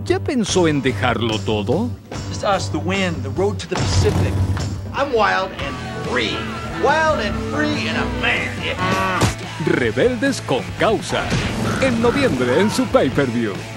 ¿Ya pensó en dejarlo todo? Just us, the wind, the road to the Pacific. I'm wild and free. Wild and free and a man. Yeah. Rebeldes con causa. En noviembre en su pay-per-view.